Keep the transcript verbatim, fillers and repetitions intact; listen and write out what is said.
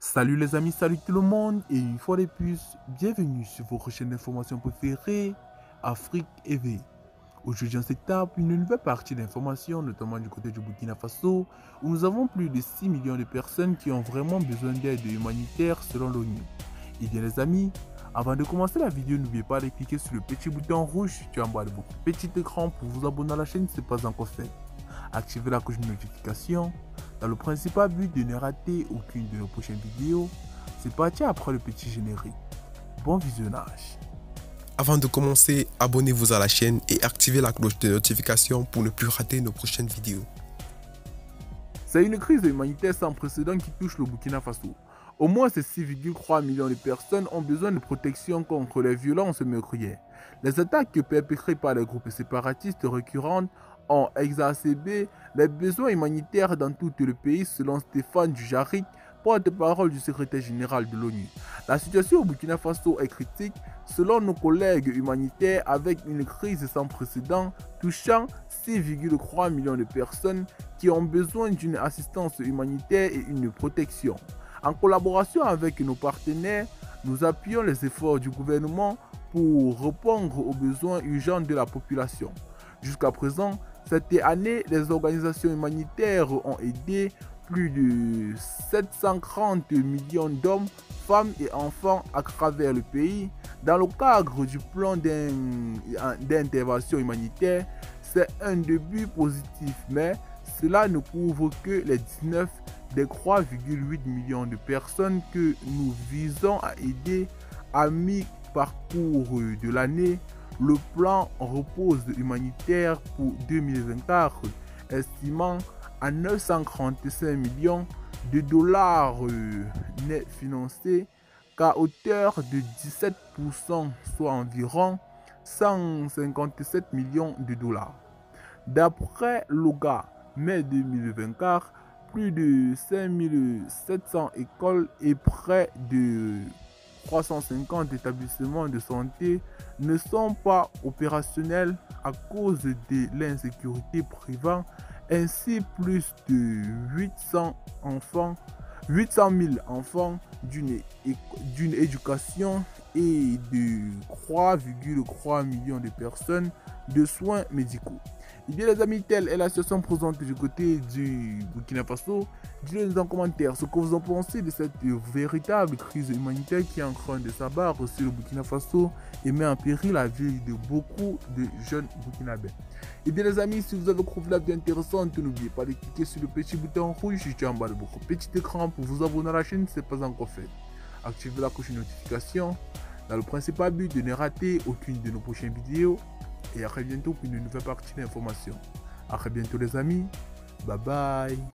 Salut les amis, salut tout le monde et une fois de plus, bienvenue sur votre chaîne d'information préférée, Afrique éveillée. Aujourd'hui on s'étape une nouvelle partie d'informations, notamment du côté du Burkina Faso, où nous avons plus de six millions de personnes qui ont vraiment besoin d'aide humanitaire selon l'ONU. Et bien les amis, avant de commencer la vidéo, n'oubliez pas de cliquer sur le petit bouton rouge situé en bas de votre petit écran pour vous abonner à la chaîne si ce n'est pas encore fait. Activez la cloche de notification dans le principal but de ne rater aucune de nos prochaines vidéos. C'est parti après le petit générique. Bon visionnage. Avant de commencer, abonnez-vous à la chaîne et activez la cloche de notification pour ne plus rater nos prochaines vidéos. C'est une crise humanitaire sans précédent qui touche le Burkina Faso. Au moins six virgule trois millions de personnes ont besoin de protection contre les violences meurtrières. Les attaques perpétrées par les groupes séparatistes récurrentes ont exacerbé les besoins humanitaires dans tout le pays selon Stéphane Dujarric, porte-parole du secrétaire général de l'ONU. La situation au Burkina Faso est critique selon nos collègues humanitaires avec une crise sans précédent touchant six virgule trois millions de personnes qui ont besoin d'une assistance humanitaire et une protection. En collaboration avec nos partenaires, nous appuyons les efforts du gouvernement pour répondre aux besoins urgents de la population. Jusqu'à présent, cette année, les organisations humanitaires ont aidé plus de sept cent trente millions d'hommes, femmes et enfants à travers le pays. Dans le cadre du plan d'intervention humanitaire, c'est un début positif, mais cela ne prouve que les dix-neuf des trois virgule huit millions de personnes que nous visons à aider à mi-parcours de l'année. Le plan repose humanitaire pour deux mille vingt-quatre, estimant à neuf cent trente-cinq millions de dollars nets financés, qu'à hauteur de dix-sept pour cent, soit environ cent cinquante-sept millions de dollars. D'après l'O G A, mai deux mille vingt-quatre, plus de cinq mille sept cents écoles et près de trois cent cinquante établissements de santé ne sont pas opérationnels à cause de l'insécurité privant. Ainsi, plus de huit cents enfants, huit cent mille enfants d'une d'une éducation et de trois virgule trois millions de personnes de soins médicaux. Et bien les amis, telle est la situation présente du côté du Burkina Faso. Dites-le nous en commentaire ce que vous en pensez de cette véritable crise humanitaire qui est en train de s'abattre sur le Burkina Faso et met en péril la vie de beaucoup de jeunes burkinabés. Et bien les amis, si vous avez trouvé la vidéo intéressante, n'oubliez pas de cliquer sur le petit bouton rouge situé en bas de votre petit écran pour vous abonner à la chaîne si ce n'est pas encore fait. Activez la cloche de notification dans le principal but de ne rater aucune de nos prochaines vidéos. Et à très bientôt pour une nouvelle partie d'information. À très bientôt les amis. Bye bye.